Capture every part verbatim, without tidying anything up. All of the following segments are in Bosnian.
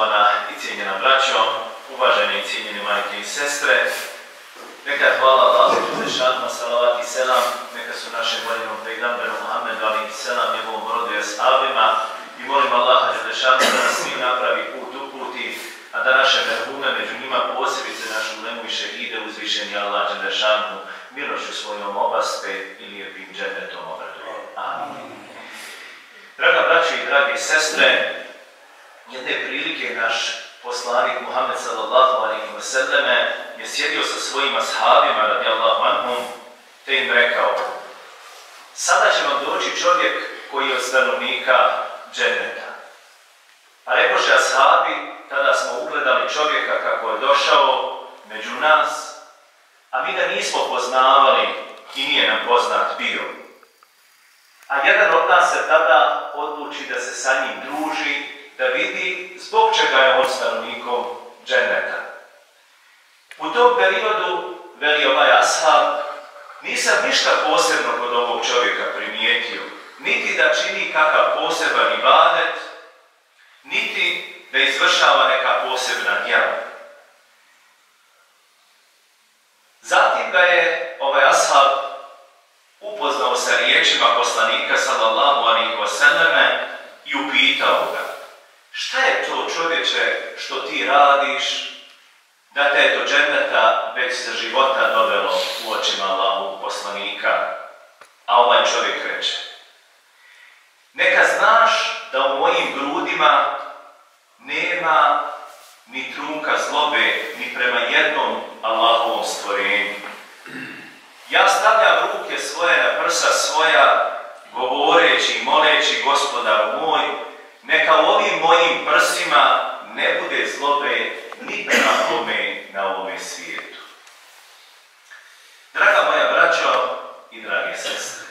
poštovana i cijenjena braćo, uvažene i cijenjene majke i sestre, neka hvala Allahu Đelešanu, salavat i selam, neka su našem voljenom pejgamberu Muhammedu alejhi selam, njegovom rodu i ashabima, i molim Allaha Đelešanu da nas svi napravi put uputi, a da naše merhume, među njima posebice našu ulemu i šehide uzvišeni Allah Đelešanu milošću svojom obaspe i lijepim džennetom obraduje. Amin. Draga braćo i drage sestre, jedne prilike naš poslanik Muhammed sallallahu alejhi ve selleme je sjedio sa svojim ashabima radijallahu anhum te im rekao: sada će vam doći čovjek koji je od stanovnika dženneta. A rekoše ashabi, tada smo ugledali čovjeka kako je došao među nas, a mi ga nismo poznavali i nije nam poznat bio. A jedan od nas se tada odluči da se sa njim druži, da vidi zbog čega je on stanovnikom dženneta. U tom periodu, veli ovaj ashab, nisam ništa posebno kod ovog čovjeka primijetio, niti da čini kakav poseban ibadet, niti da izvršava neka posebna djela. Zatim ga je ovaj ashab upoznao sa riječima poslanika sallallahu alejhi ve selleme i upitao ga: šta je to, čovječe, što ti radiš da te je do dženneta već za života dovelo u očima Allahovog poslanika? A ovaj čovjek reče: neka znaš da u mojim grudima nema ni trunka zlobe ni prema jednom Allahovom stvorenju. Ja stavljam ruke svoje na prsa svoja, govoreći i moleći: Gospodaru moj, neka u ovim mojim prsima ne bude zlobe ni prema kome na ovome svijetu. Draga moja braćo i drage sestre,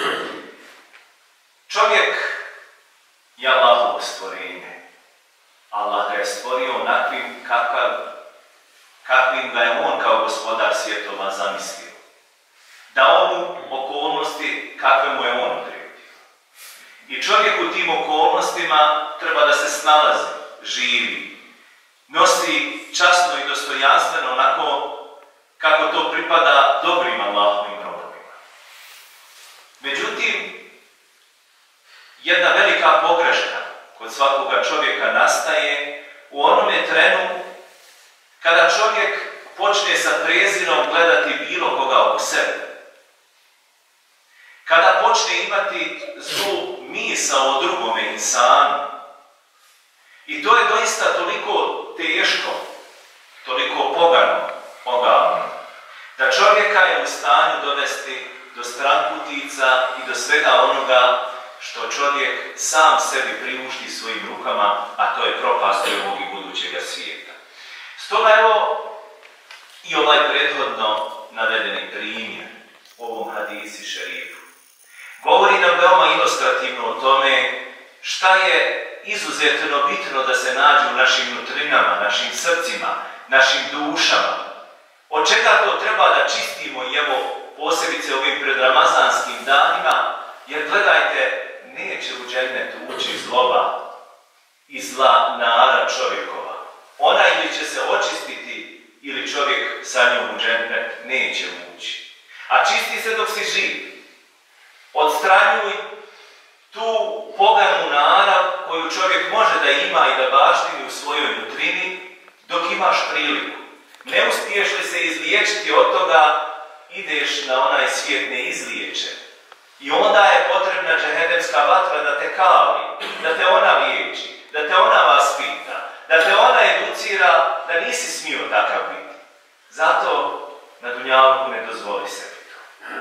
čovjek je Allahovo stvorenje. Allah ga je stvorio onakvim kakav, kakvim ga je on kao gospodar svjetova zamislio. Dao mu okolnosti kakve mu je on odredio. I čovjek u tim okolnostima treba da se snalazi, živi, nosi časno i dostojanstveno onako kako to pripada dobrim Allahovim robovima. Međutim, jedna velika pogreška kod svakoga čovjeka nastaje u onome trenu kada čovjek počne sa prezirom gledati bilo koga oko sebe. Kada počne imati zlu misao o drugome insanu. I to je doista toliko teško, toliko pogano, ogavno, da čovjeka je u stanju dovesti do stranputica i do svega onoga što čovjek sam sebi priušti svojim rukama, a to je propast ovog i budućega svijeta. Stoga evo i ovaj prethodno navedeni primjer u ovom hadisi šerifu govori nam veoma ilustrativno o tome šta je izuzetno bitno da se nađe u našim nutrinama, našim srcima, našim dušama. Od čega to treba da čistimo i evo posebice ovim predramazanskim danima, jer gledajte, neće u džennetu ući zloba i zla nara čovjekova. Ona ili će se očistiti ili čovjek sa njom u džennet neće ući. A čisti se dok si živ. Odstranjuj tu poganu narav koju čovjek može da ima i da baštini u svojoj nutrini dok imaš priliku. Ne uspiješ li se izliječiti od toga, ideš na onaj svijet neizliječen. I onda je potrebna džehennemska vatra da te kali, da te ona liječi, da te ona vaspita, da te ona educira da nisi smio takav biti. Zato na dunjaluku ne dozvoli sebi to.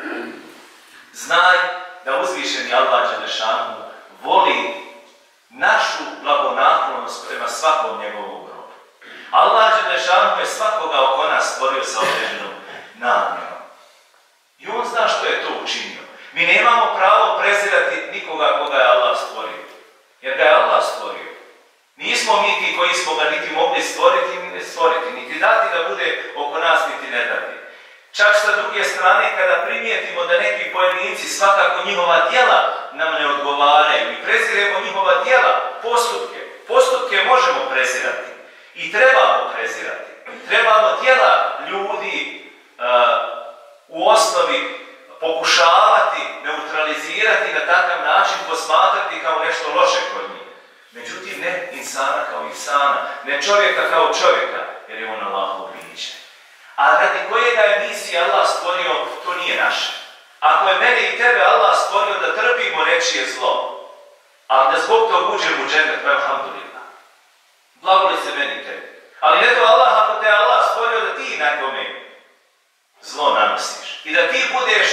Znaj da uzvišeni Allah Đelešanu voli našu blagonaklonost prema svakom njegovom robu. Allah Đelešanu je svakoga oko nas stvorio sa određenom namjerom. I on zna što je to učinio. Mi nemamo pravo prezirati nikoga koga je Allah stvorio. Jer ga je Allah stvorio. Nismo mi ti koji smo ga niti mogli stvoriti, ni ne stvoriti, niti dati da bude oko nas, niti ne dati. Čak sa druge strane, kada primijetimo da neki pojedinci svakako njihova djela nam ne odgovaraju i preziremo njihova djela, postupke, postupke možemo prezirati. I trebamo prezirati. Trebamo djela ljudi uh, u osnovi pokušavati, neutralizirati, na takav način posmatrati kao nešto loše kod njih. Međutim, ne insana kao insana, ne čovjeka kao čovjeka, jer je on Allahov biće. A radi kojega je misija Allah stvorio, to nije naše. Ako je mene i tebe Allah stvorio da trpimo nečije zlo, ali da zbog toga uđemo u džennet, pa alhamdulillah. Blagoli se meni i tebi. Ali ne to Allah, ako te Allah stvorio da ti nekome zlo nanosiš i da ti budeš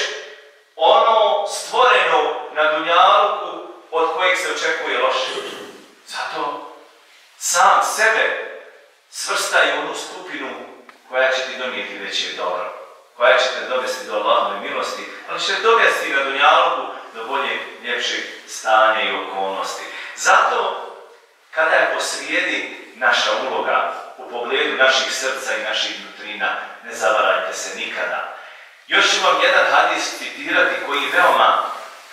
ono stvoreno na dunjaluku od kojeg se očekuje loše. Zato sam sebe svrstaj u onu skupinu koja će ti donijeti veće dobro, koja će te dovesti do Allahove milosti, ali će te dovesti na dunjaluku do boljeg, ljepšeg stanja i okolnosti. Zato, kada je posrijedi naša uloga u pogledu naših srca i naših nutrina, ne zavarajte se nikada. Još ću vam jedan hadis citirati koji veoma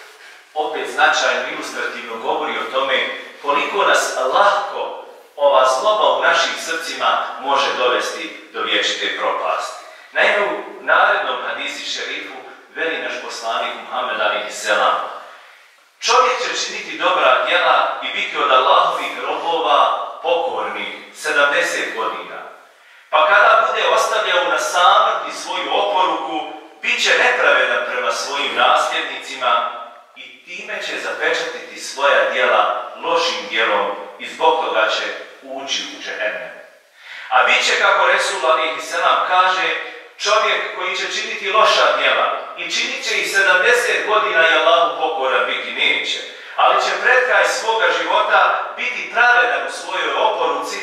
opet značajno i ilustrativno govori o tome koliko nas lahko ova zloba u našim srcima može dovesti do vječite propasti. Naime, u narednom hadisi šerifu veli naš poslanik Muhammed alejhi selam: čovjek će činiti dobra djela i biti od Allahovih robova pokornih sedamdeset godina. Pa kada bude ostavljao na samrti svoju oporuku, bit će nepravedan prema svojim nasljednicima i time će zapečatiti svoja djela lošim djelom i zbog toga će ući u džehennem. A bit će, kako Resul alejhi selam kaže, čovjek koji će činiti loša djela i činit će ih sedamdeset godina i Allahu pokoran biti neće, ali će pred kraj svoga života biti pravedan u svojoj oporuci,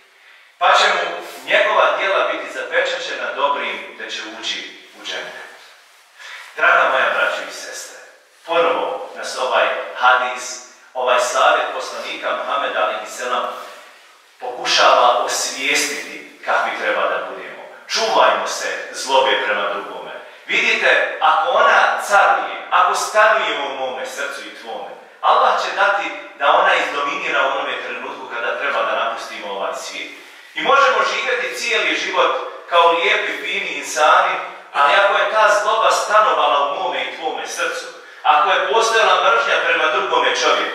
pa će mu njegova djela biti zapečaćena dobrim, te će ući u džennet. Draga moja braćo i sestre, ponovo nas ovaj hadis, ovaj savjet poslanika Muhameda alejhi selam pokušava osvijestiti kakvi treba da budemo. Čuvajmo se zlobe prema drugome. Vidite, ako ona caruje, ako stanuje u mome srcu i tvome, Allah će dati da ona izdominira u onome trenutku kada treba da napustimo ovaj svijet. I možemo živjeti cijeli život kao lijepi, fini insani, ali ako je ta zloba stanovala u mome i tvome srcu, ako je postojala mržnja prema drugome čovjeku,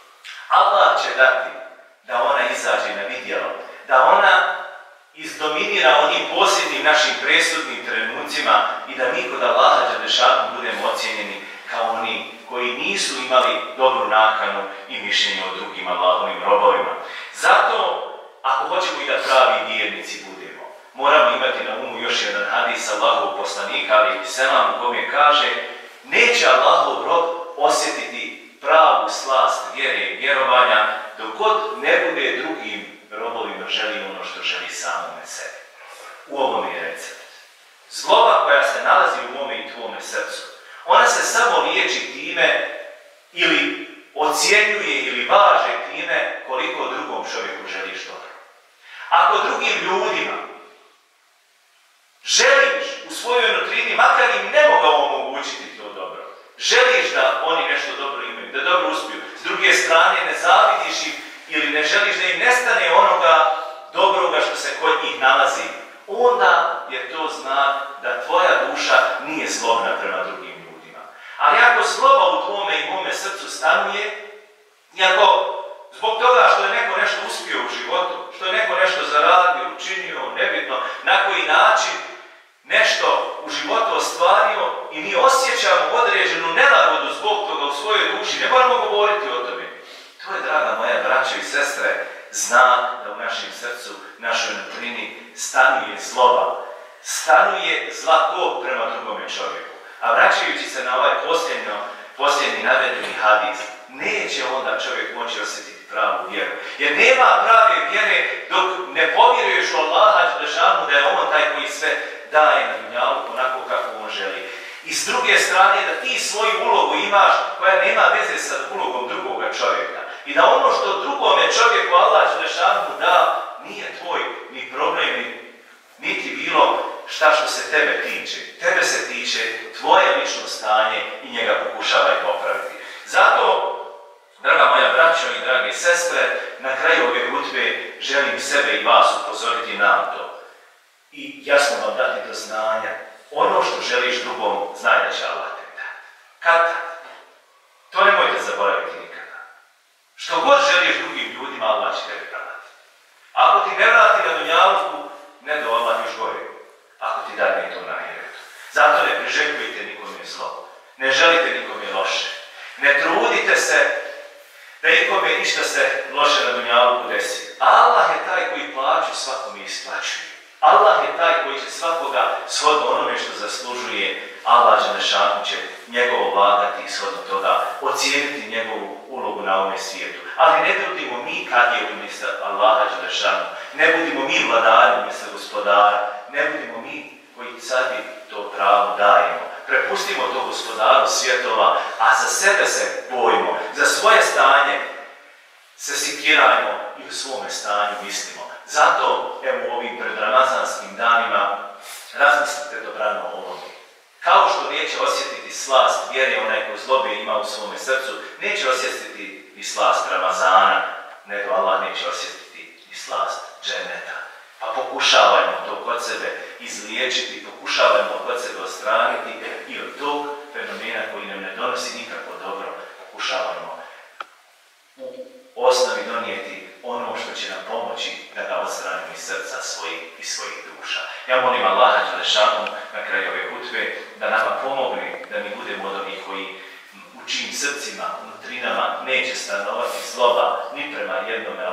Allah će dati da ona izađe na vidjelo, da ona izdominira onim posljednim našim presudnim trenucima i da mi kod Allaha dželešanu budemo ocijenjeni kao oni koji nisu imali dobru nakanu i mišljenje o drugim Allahovim robovima. Zato, ako hoćemo i da pravi vjernici budemo, moramo imati na umu još jedan hadis Allahovog poslanika alejhi selam u kome kaže: neće Allahov rob osjetiti pravu slast vjere i vjerovanja dok god ne bude drugim robovima želi ono što želi samome sebi. U ovom je recept. Zloba koja se nalazi u mome i tvome srcu, ona se samo liječi time ili ocjenjuje ili važe time koliko drugom čovjeku želiš dobro. Ako drugim ljudima želiš u svojoj nutrini, makar im ne mogao omogućiti to dobro, želiš da oni nešto dobro imaju, da dobro uspiju, s druge strane ne zavidiš im ili ne želiš da im nestane onoga dobroga što se kod njih nalazi, onda je to znak da tvoja duša nije zlobna prema drugim ljudima. Ali ako zloba u tvome i mome srcu stanuje, i ako zbog toga što je neko nešto uspio u životu, što je neko nešto zaradio, učinio, nebitno, na koji način nešto u životu ostvario i mi osjećamo određenu nelagodu zbog toga u svojoj duši, ne moramo govoriti o tome. To je, draga moja braćo i sestre, znak da u našem srcu, našoj nutrini stanuje zloba, stanuje zlako prema drugome čovjeku. A vraćajući se na ovaj posljednjo, posljednji navedeni hadis, neće onda čovjek moći osjetiti pravu vjeru. Jer nema prave vjere dok ne povjeruješ u Allaha dželešanu da je on taj koji sve daje na dunjaluku onako kako on želi. I s druge strane da ti svoju ulogu imaš koja nema veze sa ulogom drugoga čovjeka. I da ono što drugome čovjeku Allah dželešanu da nije tvoj ni problem, niti bilo šta što se tebe tiče. Tebe se tiče tvoje lično stanje i njega pokušavaj popraviti. Zato Draga moja braćo i drage sestre, na kraju ove hutbe želim sebe i vas upozoriti na to. I jasno vam dati do znanja, ono što želiš drugom, znaj da će Allah te dati. Kad tad? To nemojte zaboraviti nikada. Što god želiš drugim ljudima, Allah će tebi dati. Ako ti ne vrati na dunjaluku, ne do Allah još gore. Ako ti dadne to na ahiretu. Zato ne priželjkujte nikome zlo. Ne želite nikome loše. Ne trudite se da ikome ništa se loše na dunjaluku desi. Allah je taj koji plaću svakome isplaćuje. Allah je taj koji će svakoga shodno onome što zaslužuje. Allah Đelešanu će njegovo vagati i shodno toga ocijeniti njegovu ulogu na ovome svijetu. Ali ne budimo mi kad je umjesto Allaha Đelešanu. Ne budimo mi vladari umjesto gospodara. Ne budimo mi koji sebi to pravo dajemo. Prepustimo to gospodaru svjetova, a za sebe se bojimo. Za svoje stanje se sikirajmo i u svome stanju mislimo. Zato, evo u ovim predramazanskim danima, razmislite dobrano o ovome. Kao što neće osjetiti slast vjere onaj ko zlobe ima u svome srcu, neće osjetiti ni slast Ramazana, nego Allah neće osjetiti ni slast dženeta. Pa pokušavajmo to kod sebe izliječiti, pokušavajmo kod sebe odstraniti i od tog fenomena koji nam ne donosi nikako dobro, pokušavajmo u osnovi donijeti ono što će nam pomoći da ga odstranimo iz srca svojih i svojih duša. Ja molim Allaha Đelešanu na kraju ove hutbe da nama pomogne, da mi budemo od onih koji u čijim srcima, unutrinama neće stanovati zloba ni prema jednome